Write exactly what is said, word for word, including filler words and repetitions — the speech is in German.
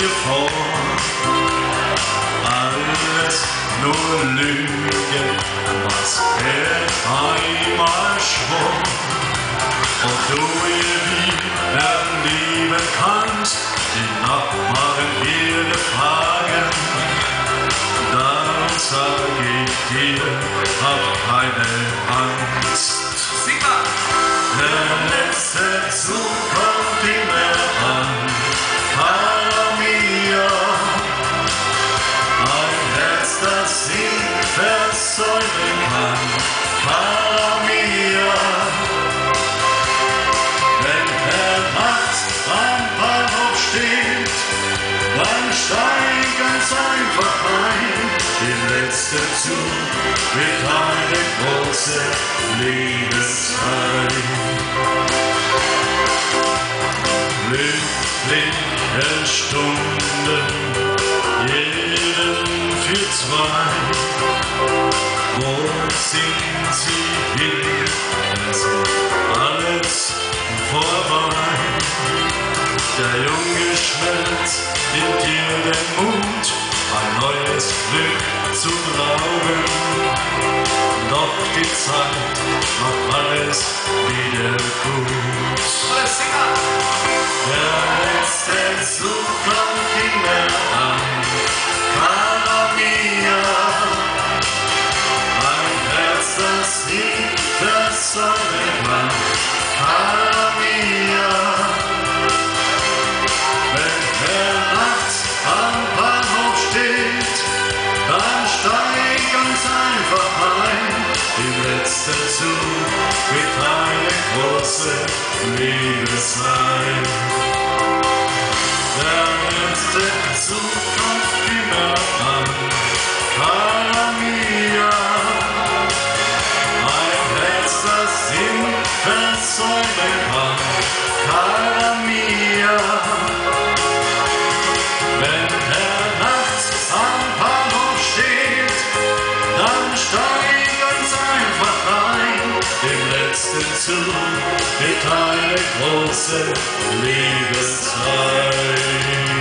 dir vor, alles nur Lüge, was er einmal schwor. Ob du ihr wieder lieben kannst, die Nachbarn wieder fragen, dann sag ich dir, hab keine Angst. Sing mal! Der letzte Zug kommt immer an, cara mia. Ein Herz, das sie versäumen kann, cara mia. Wenn er nachts am Bahnhof steht, dann steig ganz einfach ein. Der letzte Zug wird eine große Liebe sein. Glückliche Stunden, jeden für zwei. Wo sind sie hin? Es ist alles vorbei. Der Junge schmelzt in dir den Mut, ein neues Glück zu glauben. Doch die Zeit macht alles wieder gut. Der letzte Zug kommt immer an, cara mia. Ein Herz, das nie versäumen kann, cara mia. Wenn er nachts am Bahnhof steht, dann steig ganz einfach ein. Die letzte Zug wird eine große Liebe sein. Der letzte Zug kommt immer an, cara mia. Ein Herz, das ihn versäumen kann, cara mia. Wenn er nachts am Bahnhof steht, dann steig ganz einfach ein. Im letzten Zug wird eine große Liebe sein.